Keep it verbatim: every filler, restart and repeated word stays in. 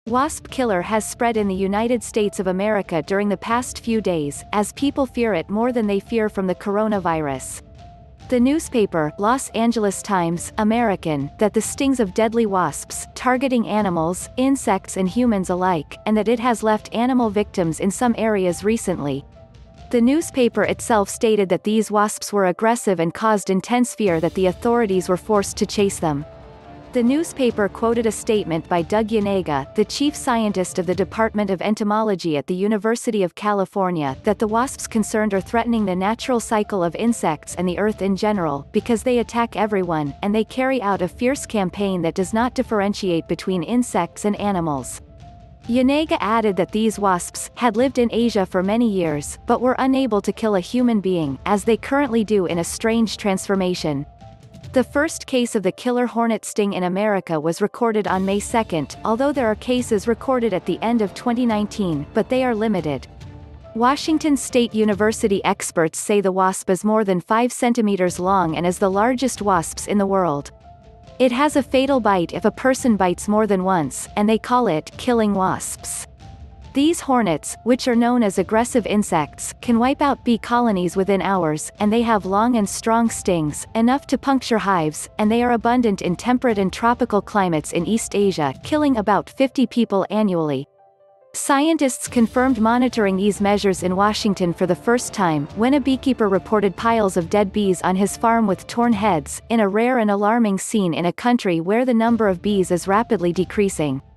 Wasp killer has spread in the United States of America during the past few days, as people fear it more than they fear from the coronavirus. The newspaper, Los Angeles Times, American, that the stings of deadly wasps, targeting animals, insects and humans alike, and that it has left animal victims in some areas recently. The newspaper itself stated that these wasps were aggressive and caused intense fear that the authorities were forced to chase them. The newspaper quoted a statement by Doug Yanega, the chief scientist of the Department of Entomology at the University of California, that the wasps concerned are threatening the natural cycle of insects and the earth in general, because they attack everyone, and they carry out a fierce campaign that does not differentiate between insects and animals. Yanega added that these wasps had lived in Asia for many years, but were unable to kill a human being, as they currently do in a strange transformation. The first case of the killer hornet sting in America was recorded on May second, although there are cases recorded at the end of twenty nineteen, but they are limited. Washington State University experts say the wasp is more than five centimeters long and is the largest wasps in the world. It has a fatal bite if a person bites more than once, and they call it killing wasps. These hornets, which are known as aggressive insects, can wipe out bee colonies within hours, and they have long and strong stings, enough to puncture hives, and they are abundant in temperate and tropical climates in East Asia, killing about fifty people annually. Scientists confirmed monitoring these measures in Washington for the first time, when a beekeeper reported piles of dead bees on his farm with torn heads, in a rare and alarming scene in a country where the number of bees is rapidly decreasing.